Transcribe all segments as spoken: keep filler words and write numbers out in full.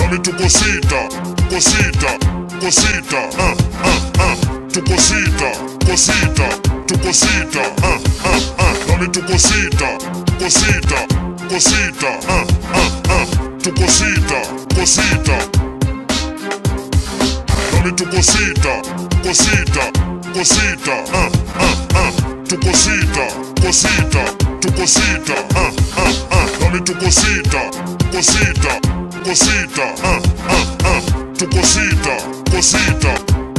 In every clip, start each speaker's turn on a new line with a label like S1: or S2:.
S1: dame tu cosita, cosita, cosita, ah, ah, ah, tu cosita, cosita, tu cosita, ah, ah, ah, dame tu cosita, cosita, cosita, ah, ah, ah, tu cosita, cosita, dame tu cosita, cosita, cosita, ah, ah, ah, tu cosita, cosita, tu cosita, ah, ah, ah, dame tu cosita, cosita, cosita, ah, ah, ah, tu cosita, cosita.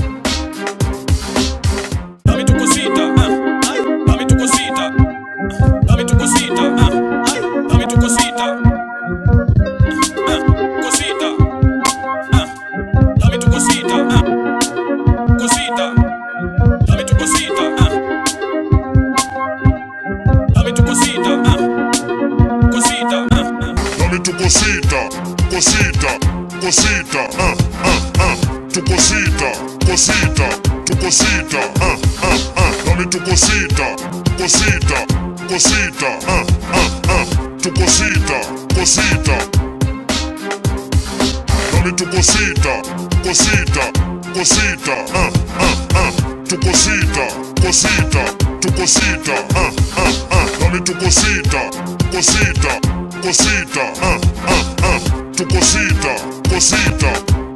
S2: Dame tu cosita, ah, ay, dame tu cosita, dame tu cosita, ah, ay, dame tu cosita, ah, cosita, ah, dame tu cosita, ah, cosita, dame tu cosita, ah, dame tu cosita, ah, cosita, ah, ah.
S1: Dame tu cosita, cosita, cosita, ah, ah, ah, tu cosita, cosita, tu cosita, ah, ah, ah, dame tu cosita, cosita, cosita, ah, ah, ah, tu cosita, cosita, dame tu cosita, cosita, cosita, ah, ah, ah, tu cosita, cosita, tu cosita, ah, ah, ah, dame tu cosita, cosita, cosita, ah, ah, ah, tu cosita, cosita.